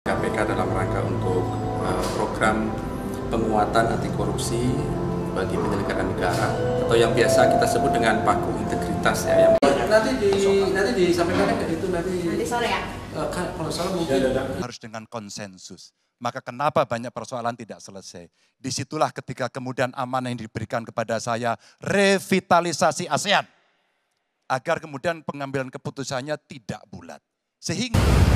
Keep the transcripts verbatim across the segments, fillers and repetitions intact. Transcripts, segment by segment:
K P K dalam rangka untuk uh, program penguatan anti korupsi bagi penyelenggara negara atau yang biasa kita sebut dengan paku integritas ya. Yang nanti di nanti disampaikan itu nanti nanti sore ya. Uh, kan, kalau salah mungkin harus dengan konsensus. Maka kenapa banyak persoalan tidak selesai? Disitulah ketika kemudian amanah yang diberikan kepada saya revitalisasi ASEAN. Agar kemudian pengambilan keputusannya tidak bulat. Sehingga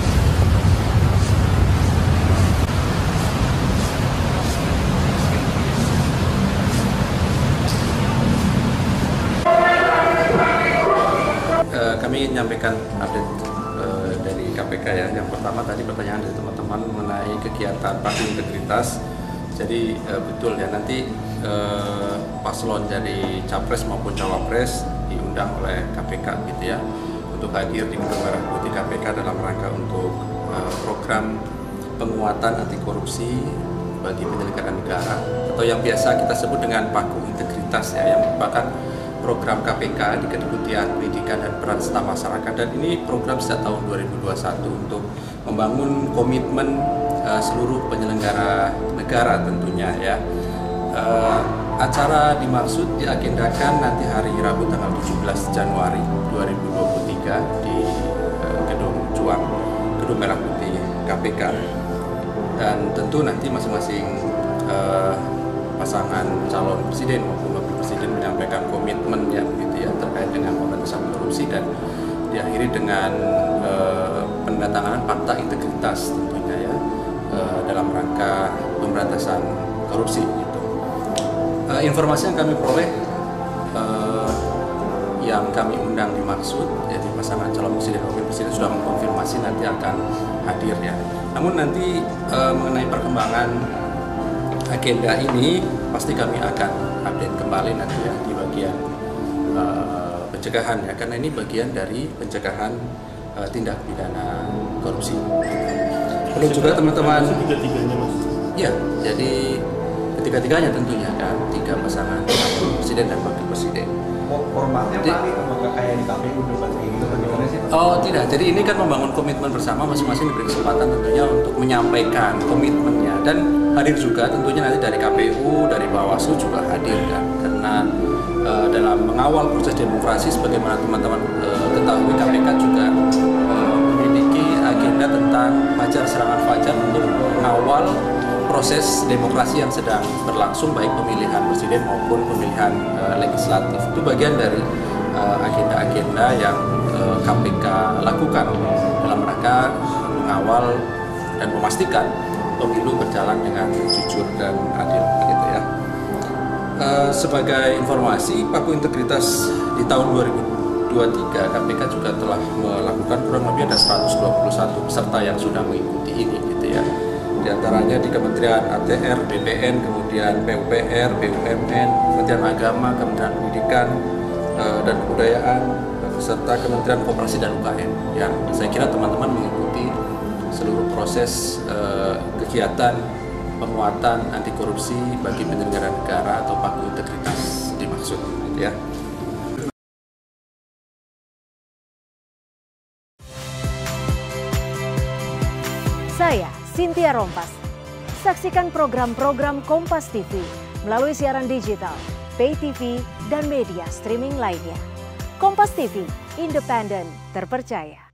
uh, kami menyampaikan update uh, dari K P K ya. Yang pertama tadi pertanyaan dari teman-teman mengenai kegiatan paku integritas. Jadi uh, betul ya, nanti uh, paslon dari capres maupun cawapres diundang oleh K P K gitu ya untuk hadir di Gedung Merah Putih K P K dalam rangka untuk uh, program penguatan anti korupsi bagi penyelenggara negara atau yang biasa kita sebut dengan paku integritas ya, yang merupakan program K P K di Kedeputian Pendidikan dan Peran Serta Masyarakat, dan ini program sejak tahun dua ribu dua puluh satu untuk membangun komitmen uh, seluruh penyelenggara negara tentunya ya. Uh, acara dimaksud diagendakan nanti hari Rabu tanggal tujuh belas Januari dua ribu dua puluh tiga di uh, Gedung Juang, Gedung Merah Putih K P K, dan tentu nanti masing-masing uh, pasangan calon presiden maupun wakil presiden menyampaikan komitmennya begitu ya terkait dengan pemberantasan korupsi, dan diakhiri dengan uh, penandatanganan fakta integritas tentunya ya uh, dalam rangka pemberantasan korupsi gitu. Uh, informasi yang kami peroleh, uh, yang kami undang dimaksud, jadi pasangan calon presiden dan wakil presiden sudah mengkonfirmasi nanti akan hadir ya. Namun nanti uh, mengenai perkembangan agenda ini pasti kami akan update kembali nanti ya di bagian uh, pencegahan ya, karena ini bagian dari pencegahan uh, tindak pidana korupsi. Perlu juga teman-teman. Tiga-tiganya mas. Ya, jadi ketiga-tiganya tentunya kan, tiga pasangan presiden dan wakil presiden. Formatnya paling apakah kayak di K P U debat kayak gitu bagaimana sih? Oh tidak, jadi ini kan membangun komitmen bersama, masing-masing diberi kesempatan tentunya untuk menyampaikan komitmennya, dan hadir juga tentunya nanti dari K P U, dari Bawaslu juga hadir kan, karena uh, dalam mengawal proses demokrasi sebagaimana teman-teman uh, ketahui, K P K juga uh, memiliki agenda tentang fajar serangan fajar untuk mengawal proses demokrasi yang sedang berlangsung, baik pemilihan presiden maupun pemilihan uh, legislatif. Itu bagian dari agenda-agenda uh, yang uh, K P K lakukan dalam rangka mengawal dan memastikan pemilu berjalan dengan jujur dan adil, begitu ya. Uh, sebagai informasi, paku integritas di tahun dua ribu dua puluh tiga K P K juga telah melakukan kurang lebih ada seratus dua puluh satu peserta yang sudah mengikuti ini, gitu ya. Di antaranya di Kementerian A T R, B P N, kemudian P U P R, B U M N, Kementerian Agama, Kementerian Pendidikan uh, dan Kebudayaan, serta Kementerian Koperasi dan U K M. Yang saya kira teman-teman mengikuti seluruh proses uh, kegiatan penguatan anti korupsi bagi penyelenggara negara atau paku integritas dimaksud, gitu ya. Saya Cynthia Rompas. Saksikan program-program Kompas T V melalui siaran digital, pay T V, dan media streaming lainnya. Kompas T V, independen, terpercaya.